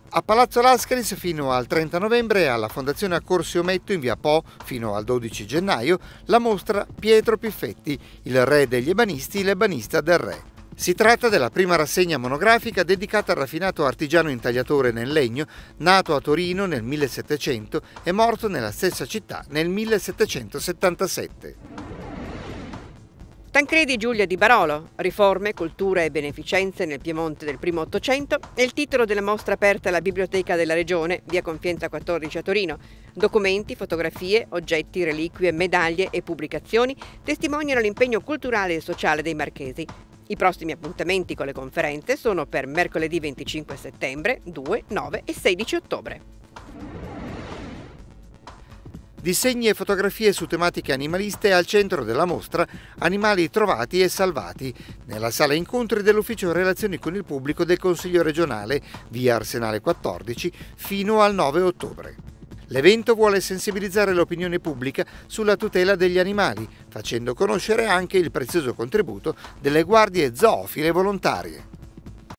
A Palazzo Lascaris fino al 30 novembre e alla Fondazione Accorsi Ometto in via Po fino al 12 gennaio la mostra Pietro Piffetti, il re degli ebanisti, l'ebanista del re. Si tratta della prima rassegna monografica dedicata al raffinato artigiano intagliatore nel legno, nato a Torino nel 1700 e morto nella stessa città nel 1777. Tancredi Giulia di Barolo, riforme, cultura e beneficenze nel Piemonte del primo Ottocento è il titolo della mostra aperta alla Biblioteca della Regione, via Confienza 14 a Torino. Documenti, fotografie, oggetti, reliquie, medaglie e pubblicazioni testimoniano l'impegno culturale e sociale dei marchesi. I prossimi appuntamenti con le conferenze sono per mercoledì 25 settembre, 2, 9 e 16 ottobre. Disegni e fotografie su tematiche animaliste al centro della mostra Animali trovati e salvati, nella sala incontri dell'Ufficio Relazioni con il Pubblico del Consiglio regionale, via Arsenale 14, fino al 9 ottobre. L'evento vuole sensibilizzare l'opinione pubblica sulla tutela degli animali, facendo conoscere anche il prezioso contributo delle guardie zoofile volontarie.